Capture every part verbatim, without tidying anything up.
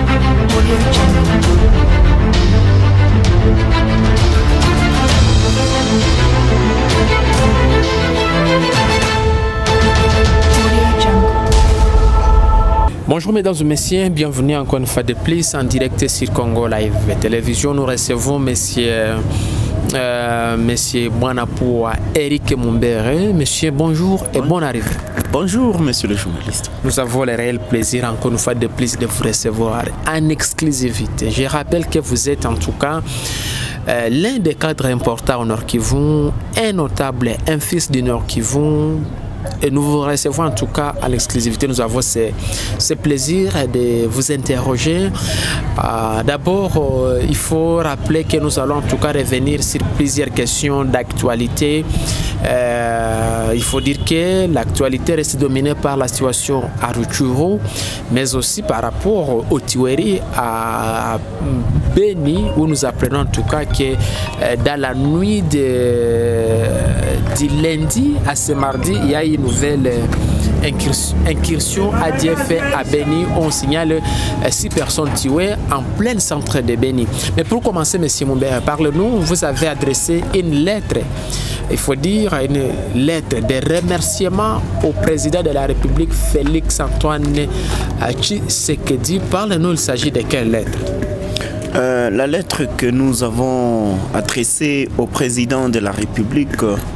Bonjour mesdames et messieurs, bienvenue encore une fois de plus en direct sur Congo Live Télévision. Nous recevons monsieur, euh, monsieur Bwanapoua Eric Mumbere. Monsieur, bonjour et bonne arrivée. Bonjour monsieur le journaliste. Nous avons le réel plaisir encore une fois de plus de vous recevoir en exclusivité. Je rappelle que vous êtes en tout cas euh, l'un des cadres importants au Nord Kivu, un notable, un fils du Nord Kivu. Et nous vous recevons en tout cas à l'exclusivité. Nous avons ce, ce plaisir de vous interroger. Euh, D'abord, euh, il faut rappeler que nous allons en tout cas revenir sur plusieurs questions d'actualité. Euh, il faut dire que l'actualité reste dominée par la situation à Rutshuru, mais aussi par rapport au tueries à Beni, où nous apprenons en tout cas que euh, dans la nuit de, du lundi à ce mardi, il y a une nouvelle incursion à D F à Beni. On signale euh, six personnes tuées en plein centre de Beni. Mais pour commencer, M. Mumbere, parle-nous. Vous avez adressé une lettre, il faut dire une lettre de remerciement au président de la République, Félix Antoine Tshisekedi. Parle-nous, il s'agit de quelle lettre? Euh, la lettre que nous avons adressée au président de la République,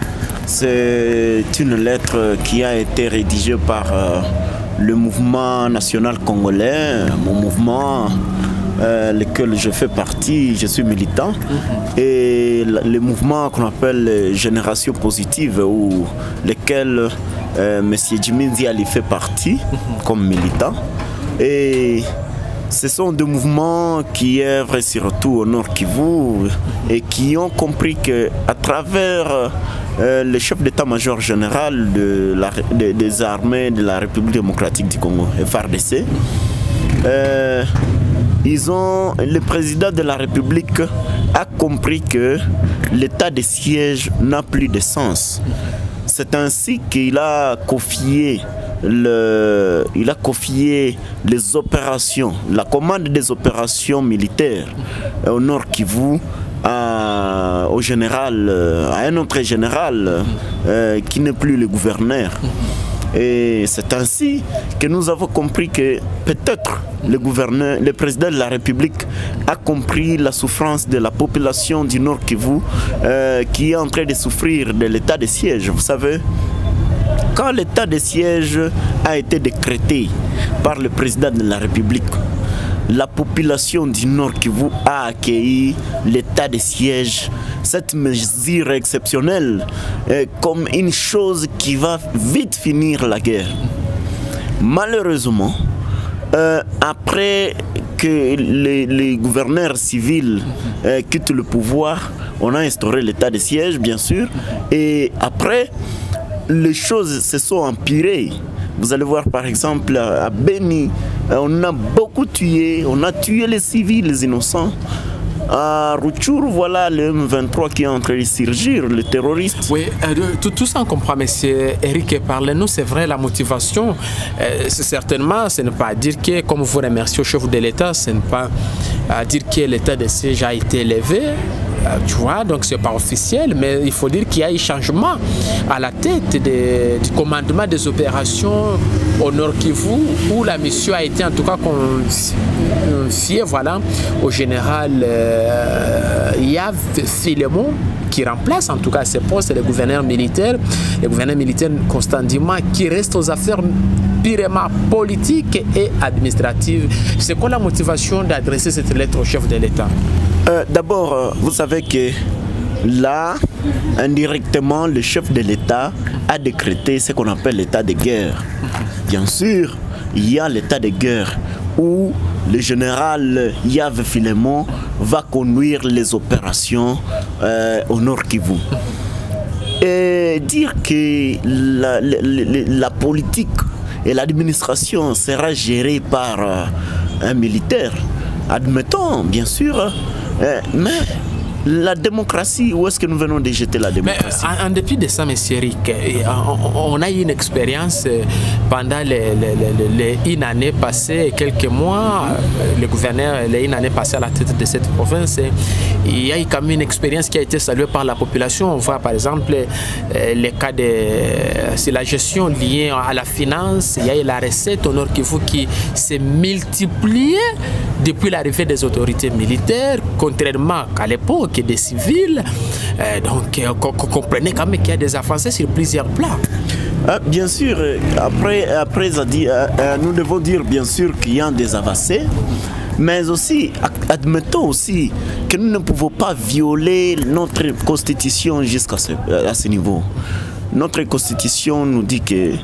c'est une lettre qui a été rédigée par euh, le mouvement national congolais, mon mouvement, euh, lequel je fais partie, je suis militant, mm-hmm. et le mouvement qu'on appelle Génération Positive, où lequel euh, M. Jimmy Nziali fait partie, mm-hmm. comme militant. Et ce sont des mouvements qui œuvrent surtout au Nord Kivu et qui ont compris qu'à travers euh, le chef d'état-major général de la, de, des armées de la République démocratique du Congo, F A R D C, euh, ils ont, le président de la République a compris que l'état de siège n'a plus de sens. C'est ainsi qu'il a confié Le, il a confié les opérations, la commande des opérations militaires au Nord Kivu à, au général, à un autre général euh, qui n'est plus le gouverneur. Et c'est ainsi que nous avons compris que peut-être le gouverneur, le président de la République a compris la souffrance de la population du Nord Kivu euh, qui est en train de souffrir de l'état de siège. Vous savez, quand l'état de siège a été décrété par le président de la République, la population du Nord Kivu a accueilli l'état de siège, cette mesure exceptionnelle, euh, comme une chose qui va vite finir la guerre. Malheureusement, euh, après que les, les gouverneurs civils euh, quittent le pouvoir, on a instauré l'état de siège, bien sûr, et après, les choses se sont empirées. Vous allez voir par exemple à Beni, on a beaucoup tué, on a tué les civils, les innocents. À Rutshuru, voilà le M vingt-trois qui est en train de surgir, le terroriste. Oui, euh, tout, tout ça on comprend, mais c'est Eric, parlez-nous, c'est vrai la motivation. Euh, certainement, ce n'est pas dire que, comme vous remerciez au chef de l'État, ce n'est pas à dire que l'état de siège a été élevé. Tu vois, donc c'est pas officiel, mais il faut dire qu'il y a eu changement à la tête de, du commandement des opérations au Nord Kivu, où la mission a été en tout cas confiée, voilà, au général euh, Yav Filemon, qui remplace en tout cas ce poste, le gouverneur militaire, le gouverneur militaire Constantin, qui reste aux affaires purement politiques et administratives. C'est quoi la motivation d'adresser cette lettre au chef de l'État? Euh, D'abord, euh, vous savez que là, indirectement, le chef de l'État a décrété ce qu'on appelle l'état de guerre. Bien sûr, il y a l'état de guerre où le général Yav Filemon va conduire les opérations euh, au Nord Kivu. Et dire que la, la, la politique et l'administration sera gérée par euh, un militaire, admettons, bien sûr, euh, mais la démocratie, où est-ce que nous venons de jeter la démocratie? Mais en, en dépit de ça, M. Eric, on, on a eu une expérience pendant les, les, les, les une année passée, quelques mois, le gouverneur, les une année passée à la tête de cette province, il y a eu quand même une expérience qui a été saluée par la population. On voit par exemple les cas de c'est la gestion liée à la finance, il y a eu la recette au Nord Kivu qui s'est multipliée depuis l'arrivée des autorités militaires, contrairement à l'époque des civils. Euh, donc, euh, vous comprenez quand même qu'il y a des avancées sur plusieurs plans. Ah, bien sûr, après, après euh, nous devons dire bien sûr qu'il y a des avancées, mais aussi, admettons aussi que nous ne pouvons pas violer notre constitution jusqu'à ce, à ce niveau. Notre constitution nous dit que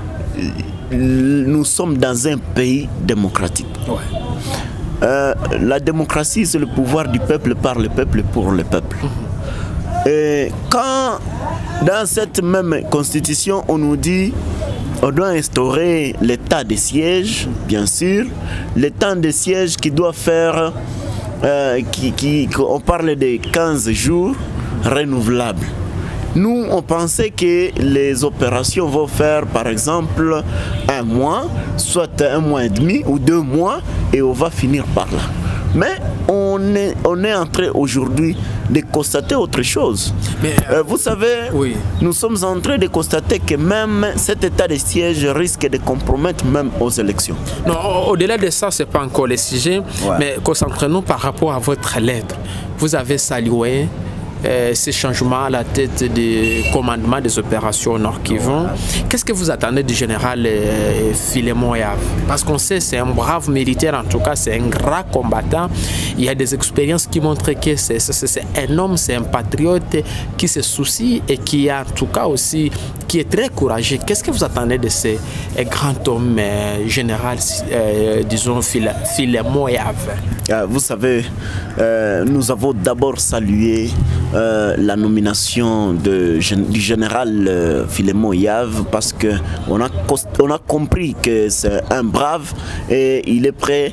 nous sommes dans un pays démocratique. Ouais. Euh, la démocratie, c'est le pouvoir du peuple par le peuple pour le peuple. Mmh. Et quand dans cette même constitution, on nous dit on doit instaurer l'état de siège, bien sûr, l'état de siège qui doit faire, euh, qui, qui, on parle de quinze jours renouvelables. Nous, on pensait que les opérations vont faire, par exemple, un mois, soit un mois et demi ou deux mois, et on va finir par là. Mais on est, on est en train aujourd'hui de constater autre chose. Mais, euh, vous savez, oui. Nous sommes en train de constater que même cet état de siège risque de compromettre même aux élections. Non, au-delà de ça, ce n'est pas encore le sujet, ouais. Mais concentrons-nous par rapport à votre lettre. Vous avez salué Euh, ces changements à la tête du commandement des opérations Nord Kivu. Qu'est-ce que vous attendez du général euh, Filemon Yave? Parce qu'on sait c'est un brave militaire, en tout cas c'est un grand combattant. Il y a des expériences qui montrent que c'est un homme, c'est un patriote qui se soucie et qui en tout cas aussi qui est très courageux. Qu'est-ce que vous attendez de ce euh, grand homme euh, général, euh, disons Filemon Yave? euh, Vous savez, euh, nous avons d'abord salué Euh, la nomination de, du général euh, Filemon Yave parce qu'on a, on a compris que c'est un brave et il est prêt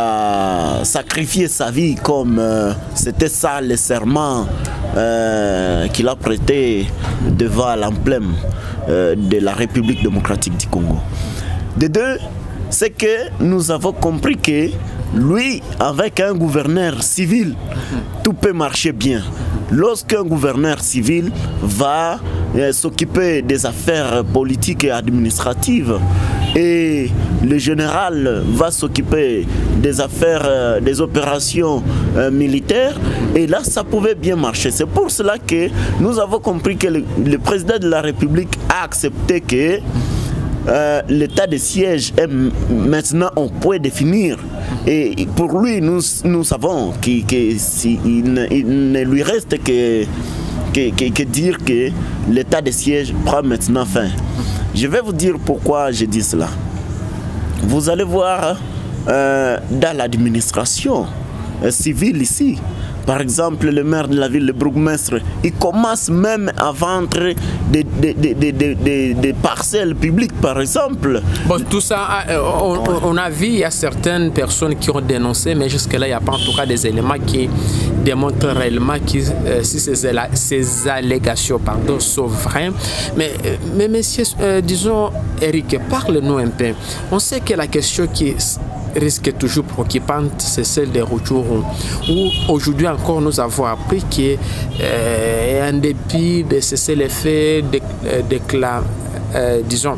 à sacrifier sa vie comme euh, c'était ça le serment euh, qu'il a prêté devant l'emblème euh, de la République démocratique du Congo. De deux, c'est que nous avons compris que lui, avec un gouverneur civil, tout peut marcher bien. Lorsqu'un gouverneur civil va euh, s'occuper des affaires politiques et administratives et le général va s'occuper des affaires, euh, des opérations euh, militaires, et là ça pouvait bien marcher. C'est pour cela que nous avons compris que le, le président de la République a accepté que Euh, l'état de siège est maintenant on peut définir et pour lui nous, nous savons qu'il que si, il ne, il ne lui reste que, que, que, que dire que l'état de siège prend maintenant fin. Je vais vous dire pourquoi je dis cela. Vous allez voir euh, dans l'administration euh, civile ici, par exemple, le maire de la ville, le bourgmestre, il commence même à vendre des, des, des, des, des, des parcelles publiques, par exemple. Bon, tout ça, on, on a vu, il y a certaines personnes qui ont dénoncé, mais jusque-là, il n'y a pas en tout cas des éléments qui démontrent réellement qui, euh, si ces, ces allégations pardon, sont vraies. Mais, mais messieurs, euh, disons, Eric, parle-nous un peu. On sait que la question qui risque toujours préoccupante, c'est celle des Rutshuru, où aujourd'hui encore nous avons appris que euh, en dépit de cesser les faits déclarés, euh, disons,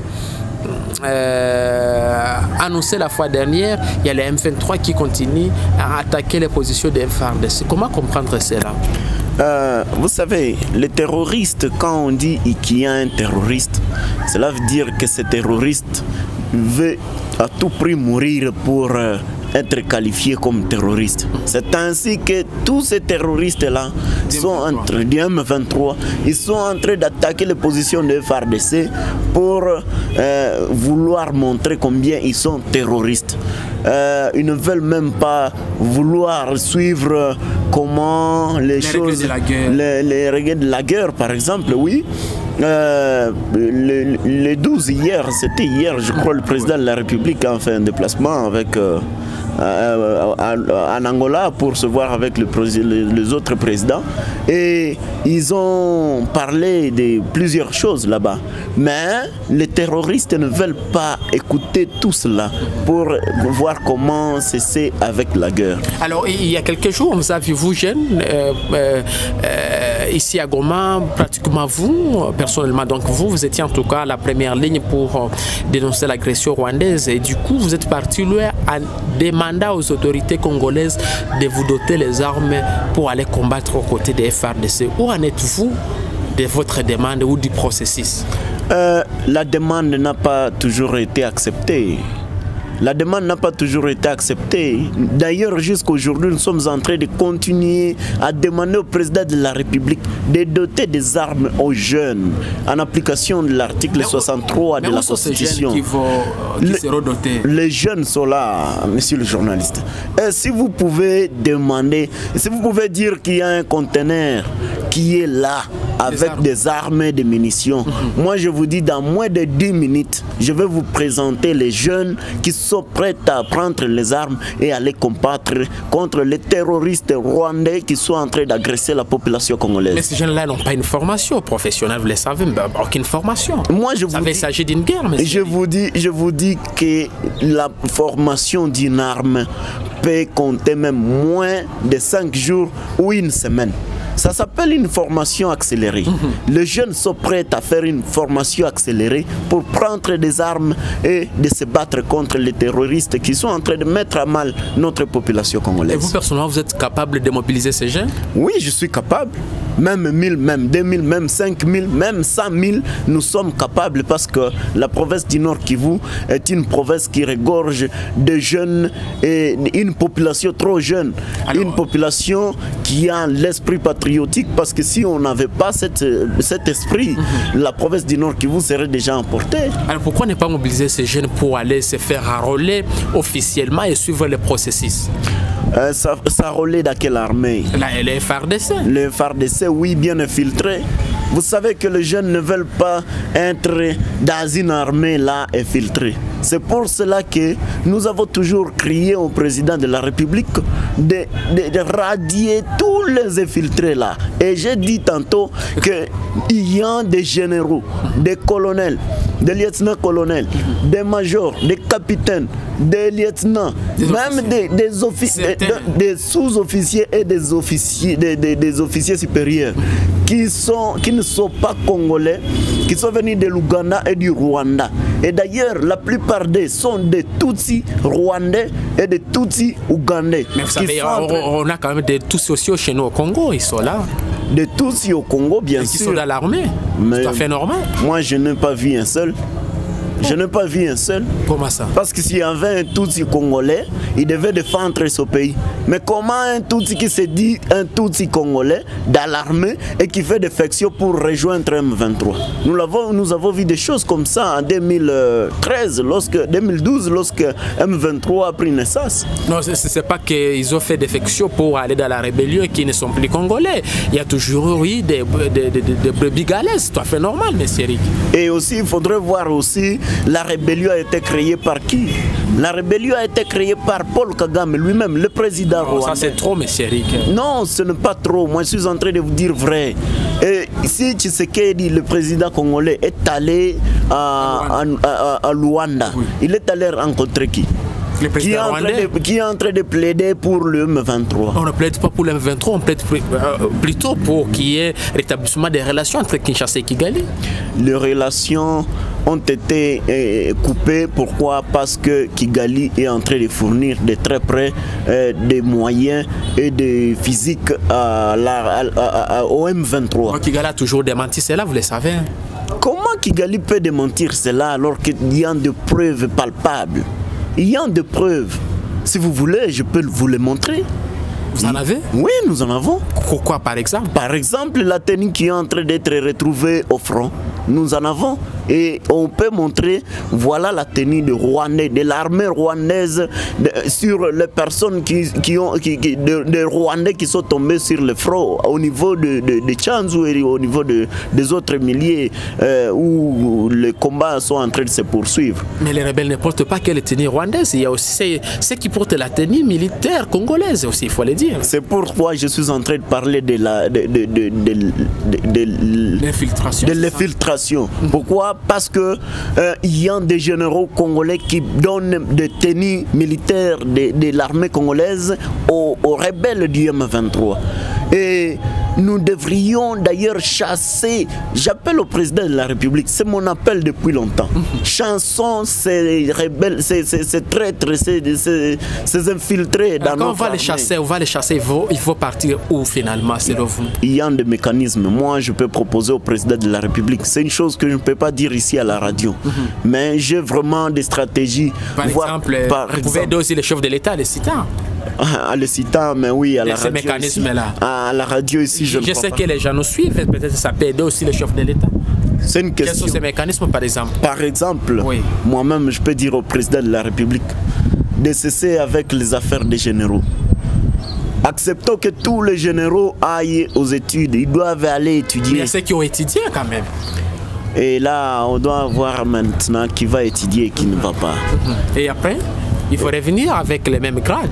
euh, annoncé la fois dernière, il y a les M vingt-trois qui continuent à attaquer les positions des F A R D C. Comment comprendre cela? Euh, vous savez, les terroristes, quand on dit qu'il y a un terroriste, cela veut dire que ce terroriste veut à tout prix mourir pour euh, être qualifié comme terroriste. C'est ainsi que tous ces terroristes-là sont en train, du M vingt-trois, ils sont en train d'attaquer les positions de F A R D C pour euh, vouloir montrer combien ils sont terroristes. Euh, ils ne veulent même pas vouloir suivre comment les, les choses, les, les règles de la guerre, par exemple, oui. Euh, le, le douze hier, c'était hier, je crois, le président de la République a fait un déplacement avec, euh, euh, en Angola pour se voir avec le, les autres présidents. Et ils ont parlé de plusieurs choses là-bas. Mais les terroristes ne veulent pas écouter tout cela pour voir comment cesser avec la guerre. Alors, il y a quelques jours, vous avez vous jeune, euh, euh, ici à Goma, pratiquement vous, personnellement, donc vous, vous étiez en tout cas à la première ligne pour euh, dénoncer l'agression rwandaise. Et du coup, vous êtes parti loin en demandant aux autorités congolaises de vous doter les armes pour aller combattre aux côtés des F A R D C. Où en êtes-vous de votre demande ou du processus? euh, La demande n'a pas toujours été acceptée. La demande n'a pas toujours été acceptée. D'ailleurs, jusqu'à aujourd'hui, nous sommes en train de continuer à demander au président de la République de doter des armes aux jeunes en application de l'article soixante-trois de la Constitution. Qui vont, qui les, seront dotés. Les jeunes sont là, monsieur le journaliste. Et si vous pouvez demander, si vous pouvez dire qu'il y a un conteneur qui est là, avec des armes, des armes et des munitions. Mm-hmm. Moi, je vous dis, dans moins de dix minutes, je vais vous présenter les jeunes qui sont prêts à prendre les armes et aller combattre contre les terroristes rwandais qui sont en train d'agresser la population congolaise. Mais ces jeunes-là n'ont pas une formation professionnelle, vous le savez, aucune formation. Moi, je vous dis, il s'agit d'une guerre, mais je vous dis, je vous dis que la formation d'une arme peut compter même moins de cinq jours ou une semaine. Ça s'appelle une formation accélérée. Mm-hmm. Les jeunes sont prêts à faire une formation accélérée pour prendre des armes et de se battre contre les terroristes qui sont en train de mettre à mal notre population congolaise. Et vous, personnellement, vous êtes capable de mobiliser ces jeunes? Oui, je suis capable. Même mille, même deux mille, même cinq mille, même cent mille, nous sommes capables parce que la province du Nord Kivu est une province qui regorge de jeunes et une population trop jeune. Alors, une population qui a l'esprit patriotique parce que si on n'avait pas cette, cet esprit, mm-hmm. la province du Nord Kivu serait déjà emportée. Alors pourquoi ne pas mobiliser ces jeunes pour aller se faire enrôler officiellement et suivre le processus? Euh, ça, ça roulait dans quelle armée? La, les F A R D C. Les F A R D C, oui, bien infiltrés. Vous savez que les jeunes ne veulent pas être dans une armée là infiltrée. C'est pour cela que nous avons toujours crié au président de la République de, de, de radier tous les infiltrés là. Et j'ai dit tantôt qu'il y a des généraux, des colonels, des lieutenants-colonels, des majors, des capitaines, des lieutenants, des même officiers. des, des, officiers, des, des sous-officiers et des officiers, des, des, des officiers supérieurs qui, sont, qui ne sont pas congolais, qui sont venus de l'Ouganda et du Rwanda. Et d'ailleurs, la plupart d'eux sont des Tutsis rwandais et des Tutsis ougandais. Mais vous savez, on, on a quand même des Tutsis aussi chez nous au Congo, ils sont là. Des Tutsis au Congo, bien et sûr. Qui sont dans l'armée, tout à fait normal. Moi, je n'ai pas vu un seul. Je n'ai pas vu un seul. Comment ça? Parce que s'il y avait un Tutsi congolais, il devait défendre ce pays. Mais comment un Tutsi qui se dit un Tutsi congolais dans l'armée et qui fait défection pour rejoindre M vingt-trois? Nous avons, nous avons vu des choses comme ça en deux mille treize, lorsque, deux mille douze, lorsque M vingt-trois a pris naissance. Non, ce n'est pas qu'ils ont fait défection pour aller dans la rébellion et qu'ils ne sont plus congolais. Il y a toujours eu des, des, des, des brebis galaises, tout à fait normal, M. Eric. Et aussi, il faudrait voir aussi, la rébellion a été créée par qui? La rébellion a été créée par Paul Kagame lui-même, le président rwandais. Ça c'est trop, M. Eric. Non, ce n'est pas trop. Moi, je suis en train de vous dire vrai. Et si Tshisekedi, le président congolais, est allé à, à, à, à Luanda, oui. Il est allé rencontrer qui? Qui est, de, qui est en train de plaider pour le M vingt-trois? On ne plaide pas pour le M vingt-trois, on plaide plutôt pour qu'il y ait rétablissement des relations entre Kinshasa et Kigali. Les relations ont été euh, coupées. Pourquoi? Parce que Kigali est en train de fournir de très près euh, des moyens et des physiques à la, à, à, au M vingt-trois. Kigali a toujours démenti cela, vous le savez. Comment Kigali peut démentir cela alors qu'il y a des preuves palpables? Il y a des preuves. Si vous voulez, je peux vous les montrer. Vous en avez? Oui, nous en avons. Pourquoi, par exemple? Par exemple, la tenue qui est en train d'être retrouvée au front. nous en avons. Et on peut montrer, voilà la tenue de Rwandais, de l'armée rwandaise, de, sur les personnes qui, qui ont, qui, qui, de, de Rwandais qui sont tombés sur le front au niveau de, de, de Tchanzu et au niveau de, des autres milliers euh, où les combats sont en train de se poursuivre. Mais les rebelles ne portent pas que la tenue rwandaise, il y a aussi ceux qui portent la tenue militaire congolaise aussi, il faut le dire. C'est pourquoi je suis en train de parler de la de, de, de, de, de, de l'infiltration. De l'infiltration. Pourquoi? Parce que euh, il y a des généraux congolais qui donnent des tenues militaires de, de l'armée congolaise aux, aux rebelles du M vingt-trois. Et nous devrions d'ailleurs chasser, j'appelle au président de la République, c'est mon appel depuis longtemps, chassons ces rebelles, ces, ces, ces traîtres, ces, ces, ces infiltrés dans notre armée. On va les chasser, on va les chasser, il faut, il faut partir où finalement, selon vous? Il y a des mécanismes, moi je peux proposer au président de la République, c'est une chose que je ne peux pas dire ici à la radio, mm-hmm. mais j'ai vraiment des stratégies. Par voir, exemple, par vous pouvez aider aussi les chefs de l'État, les citants. À le citant, mais oui, à la ces radio mécanismes-là. À la radio ici, je, je, je sais pas. que les gens nous suivent, peut-être ça peut aider aussi les chefs de l'État. C'est une question. Quels sont ces mécanismes, par exemple? Par exemple, oui. moi-même, je peux dire au président de la République de cesser avec les affaires des généraux. Acceptons que tous les généraux aillent aux études, ils doivent aller étudier. Mais il y a ceux qui ont étudié quand même. Et là, on doit voir maintenant qui va étudier et qui ne va pas. Et après, il faut revenir avec les mêmes grades.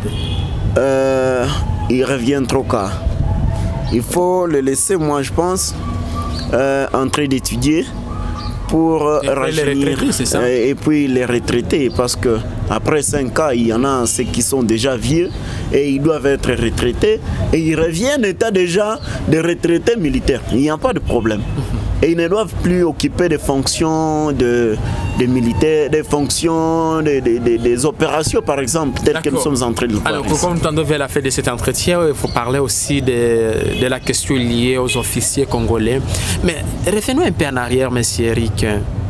Euh, il revient trop cas. Il faut le laisser, moi je pense, euh, en train d'étudier pour et rajeunir ça et puis les retraités, parce que après cinq ans, il y en a ceux qui sont déjà vieux et ils doivent être retraités et ils reviennent état déjà de retraités militaires. Il n'y a pas de problème. Et ils ne doivent plus occuper des fonctions de, de militaires, des fonctions, de, de, de, des opérations par exemple, telles que nous sommes en train de le voir. Alors, comme nous tendons vers la fin de cet entretien, il faut parler aussi de, de la question liée aux officiers congolais. Mais revenons un peu en arrière, monsieur Eric.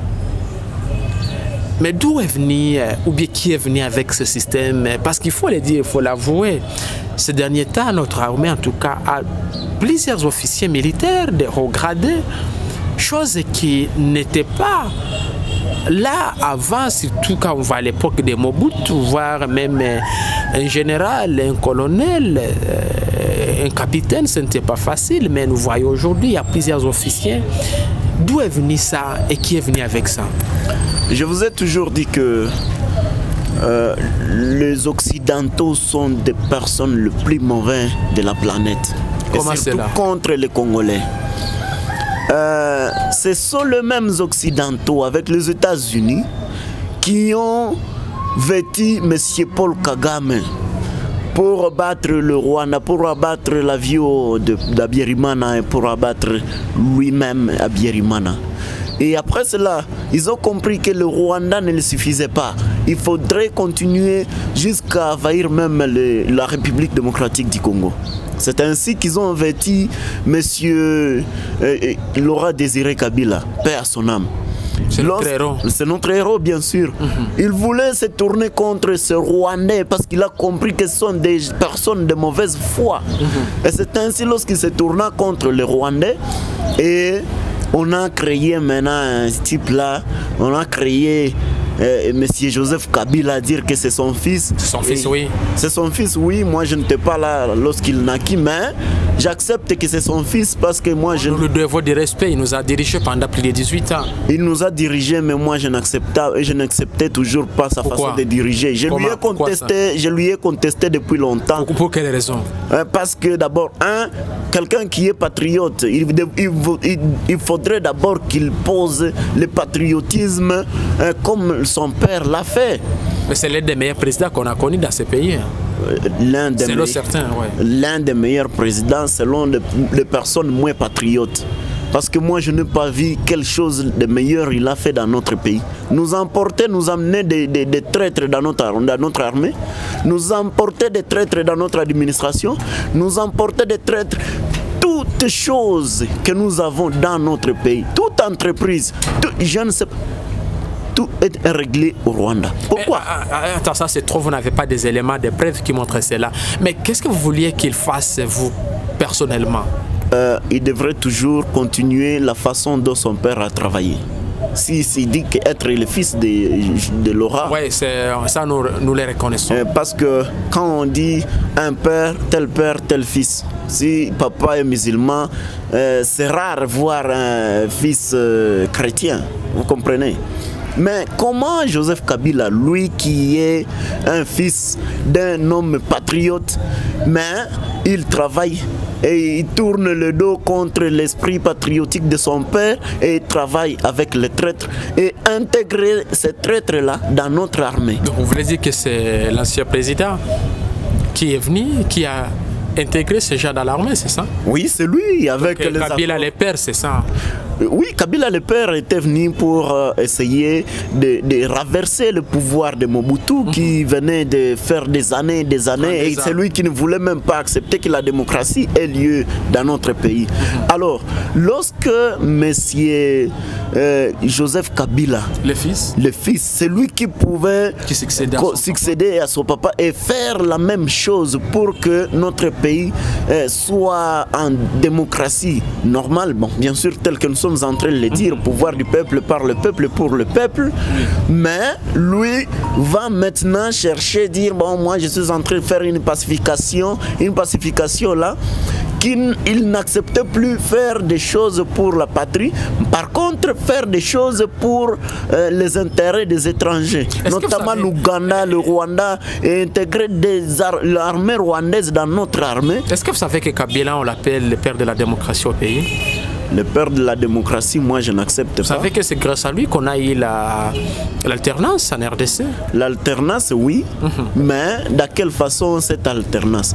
Mais d'où est venu, ou bien qui est venu avec ce système? Parce qu'il faut le dire, il faut l'avouer, ces derniers temps, notre armée en tout cas a plusieurs officiers militaires de haut gradé, chose qui n'était pas là avant, surtout quand on va à l'époque de Mobutu, voir même un général, un colonel, un capitaine, ce n'était pas facile, mais nous voyons aujourd'hui, il y a plusieurs officiers. D'où est venu ça et qui est venu avec ça? Je vous ai toujours dit que euh, les Occidentaux sont des personnes les plus mauvaises de la planète. Comment et c'est surtout là? Contre les Congolais. Euh, ce sont les mêmes Occidentaux avec les États-Unis qui ont vêtu M. Paul Kagame pour abattre le Rwanda, pour abattre l'avion d'Abiyarimana et pour abattre lui-même Abiyarimana. Et après cela, ils ont compris que le Rwanda ne le suffisait pas. Il faudrait continuer jusqu'à envahir même le, la République démocratique du Congo. C'est ainsi qu'ils ont vêtu M. Euh, Laurent Désiré Kabila, paix à son âme. C'est notre héros. C'est notre héros, bien sûr. Mm-hmm. Il voulait se tourner contre ce Rwandais parce qu'il a compris que ce sont des personnes de mauvaise foi. Mm-hmm. Et c'est ainsi lorsqu'il se tourna contre les Rwandais et on a créé maintenant un type là, on a créé euh, M. Joseph Kabila dire que c'est son fils. C'est son fils, oui. C'est son fils, oui. Moi, je n'étais pas là lorsqu'il naquit, mais j'accepte que c'est son fils parce que moi, je... Nous le devons de respect. Il nous a dirigés pendant plus de dix-huit ans. Il nous a dirigés, mais moi, je n'acceptais et je n'acceptais toujours pas sa Pourquoi? façon de diriger. Je lui ai contesté, je lui ai contesté depuis longtemps. Pour quelle raison? Parce que d'abord, un, quelqu'un qui est patriote, il, il, il, il faudrait d'abord qu'il pose le patriotisme euh, comme son père l'a fait. Mais c'est l'un des meilleurs présidents qu'on a connus dans ce pays. L'un des, selon certains, ouais. L'un des meilleurs présidents selon les, les personnes moins patriotes. Parce que moi, je n'ai pas vu quelque chose de meilleur il a fait dans notre pays. Nous emporter, nous amener des, des, des traîtres dans notre, dans notre armée, nous emporter des traîtres dans notre administration, nous emporter des traîtres, toutes choses que nous avons dans notre pays, toute entreprise, tout, je ne sais pas. Tout est réglé au Rwanda. Pourquoi? Mais, attends, ça c'est trop, vous n'avez pas des éléments de preuve qui montrent cela. Mais qu'est-ce que vous vouliez qu'il fasse, vous, personnellement? euh, il devrait toujours continuer la façon dont son père a travaillé. S'il si, si dit qu'être le fils de, de Laura... Oui, ça nous, nous les reconnaissons. Euh, parce que quand on dit un père, tel père, tel fils, si papa est musulman, euh, c'est rare voir un fils euh, chrétien, vous comprenez? Mais comment Joseph Kabila, lui qui est un fils d'un homme patriote, mais il travaille et il tourne le dos contre l'esprit patriotique de son père et il travaille avec les traîtres et intégrer ces traîtres-là dans notre armée. Donc vous voulez dire que c'est l'ancien président qui est venu, qui a intégré ces gens dans l'armée, c'est ça? Oui, c'est lui avec Donc, les Kabila les pères, c'est ça? Oui, Kabila le père était venu pour euh, essayer de, de renverser le pouvoir de Mobutu mmh. qui venait de faire des années et des années, et c'est lui qui ne voulait même pas accepter que la démocratie ait lieu dans notre pays. Mmh. Alors, lorsque monsieur euh, Joseph Kabila, le fils, le fils, c'est lui qui pouvait qui succédait à, succéder à son papa et faire la même chose pour que notre pays euh, soit en démocratie normale, bon, bien sûr, tel que nous sommes en train de le dire, pouvoir du peuple par le peuple pour le peuple, mais lui va maintenant chercher dire bon, moi je suis en train de faire une pacification, une pacification là qu'il n'acceptait plus faire des choses pour la patrie, par contre faire des choses pour euh, les intérêts des étrangers, notamment l'Ouganda, le Rwanda, et intégrer l'armée rwandaise dans notre armée. Est-ce que vous savez que Kabila, on l'appelle le père de la démocratie au pays? Le père de la démocratie, moi je n'accepte pas. Vous savez que c'est grâce à lui qu'on a eu l'alternance en R D C? L'alternance, oui, mm-hmm. mais de quelle façon cette alternance?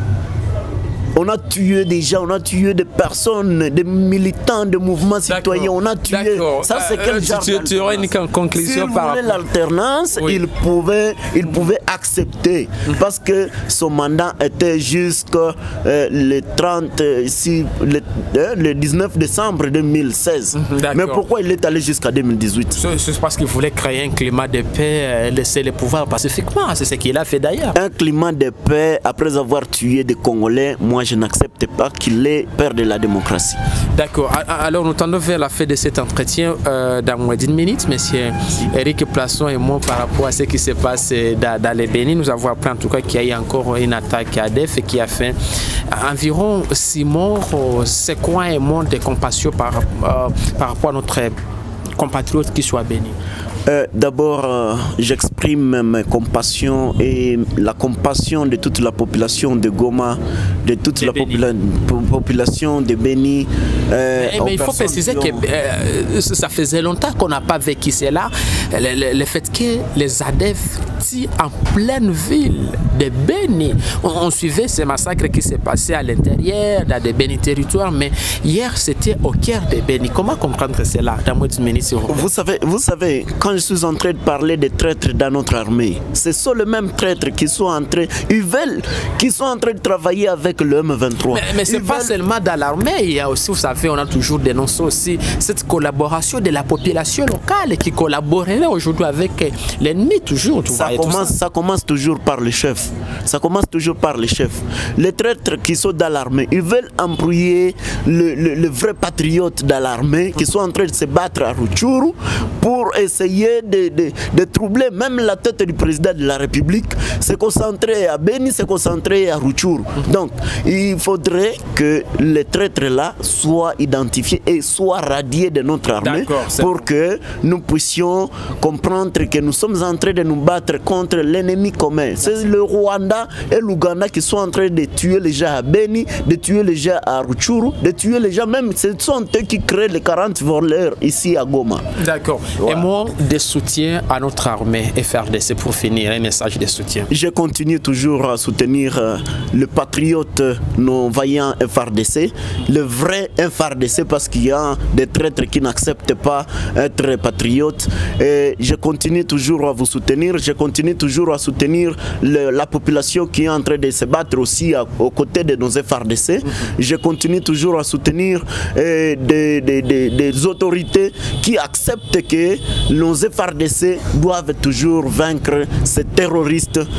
On a tué des gens, on a tué des personnes, des militants de mouvements citoyens, on a tué. Ça, c'est quel euh, genre tu, tu aurais une conclusion si par rapport... l'alternance, oui. il, pouvait, il pouvait accepter, mmh. parce que son mandat était jusqu'au euh, le trente, si, le, euh, le dix-neuf décembre deux mille seize. Mmh, mais pourquoi il est allé jusqu'à deux mille dix-huit? C'est parce qu'il voulait créer un climat de paix, laisser le pouvoir pacifiquement. C'est ce qu'il a fait d'ailleurs. Un climat de paix après avoir tué des Congolais, moi je n'accepte pas qu'il est père de la démocratie. D'accord. Alors nous tendons vers la fin de cet entretien euh, dans moins d'une minute, monsieur Éric Plasson et moi, par rapport à ce qui se passe dans, dans les Bénin. Nous avons appris en tout cas qu'il y a eu encore une attaque à Adef et qui a fait environ six morts. C'est quoi un monde de compassion par, euh, par rapport à notre compatriote qui soit béni? Euh, D'abord, euh, j'exprime ma compassion et la compassion de toute la population de Goma, de toute de la popula population de Béni. Euh, mais, mais il faut préciser que euh, ça faisait longtemps qu'on n'a pas vécu cela. Le, le, le fait que les A D F tirent en pleine ville de Béni. On, on suivait ces massacres qui s'est passé à l'intérieur, dans des Béni territoires, mais hier c'était au cœur de Béni. Comment comprendre cela dans moins d'une minute? Vous savez, vous savez, quand je suis en train de parler des traîtres dans notre armée, ce sont les mêmes traîtres qui sont en train, ils veulent, qui sont en train de travailler avec le M vingt-trois. Mais, mais ce n'est pas veulent... seulement dans l'armée, il y a aussi, vous savez, on a toujours dénoncé aussi cette collaboration de la population locale qui collaborerait aujourd'hui avec l'ennemi toujours. Ça commence, ça. ça commence toujours par les chefs. Ça commence toujours par les chefs. Les traîtres qui sont dans l'armée, ils veulent embrouiller le, le, le vrai patriote dans l'armée qui sont en train de se battre à Rutshuru pour essayer De, de, de troubler même la tête du président de la République, se concentrer à Béni, se concentrer à Rutshuru. Donc, il faudrait que les traîtres là soient identifiés et soient radiés de notre armée pour que nous puissions comprendre que nous sommes en train de nous battre contre l'ennemi commun. C'est le Rwanda et l'Ouganda qui sont en train de tuer les gens à Béni, de tuer les gens à Rutshuru, de tuer les gens, même ce sont eux qui créent les quarante voleurs ici à Goma. D'accord. Ouais. Et moi, de soutien à notre armée F R D C pour finir, un message de soutien. Je continue toujours à soutenir euh, le patriote, nos vaillants F R D C, le vrai F R D C, parce qu'il y a des traîtres qui n'acceptent pas être patriotes. Et je continue toujours à vous soutenir, je continue toujours à soutenir le, la population qui est en train de se battre aussi à, aux côtés de nos F R D C. Je continue toujours à soutenir euh, des, des, des, des autorités qui acceptent que nos F R D C doivent toujours vaincre ces terroristes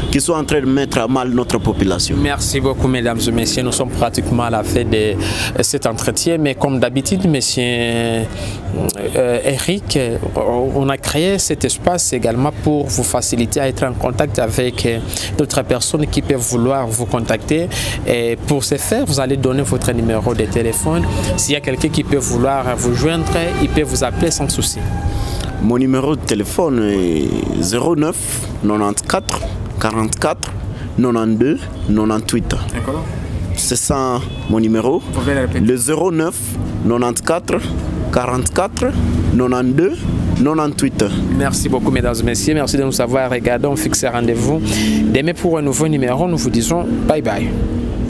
qui sont en train de mettre à mal notre population. Merci beaucoup, mesdames et messieurs. Nous sommes pratiquement à la fin de cet entretien, mais comme d'habitude, monsieur euh, Eric, on a créé cet espace également pour vous faciliter à être en contact avec d'autres personnes qui peuvent vouloir vous contacter. Et pour ce faire, vous allez donner votre numéro de téléphone. S'il y a quelqu'un qui peut vouloir vous joindre, il peut vous appeler sans souci. Mon numéro de téléphone est zéro neuf quatre-vingt-quatorze quarante-quatre quatre-vingt-douze quatre-vingt-dix-huit. C'est ça mon numéro. Le zéro neuf quatre-vingt-quatorze quarante-quatre quatre-vingt-douze quatre-vingt-dix-huit. Merci beaucoup, mesdames et messieurs. Merci de nous avoir regardé. On fixe rendez-vous demain pour un nouveau numéro. Nous vous disons bye bye.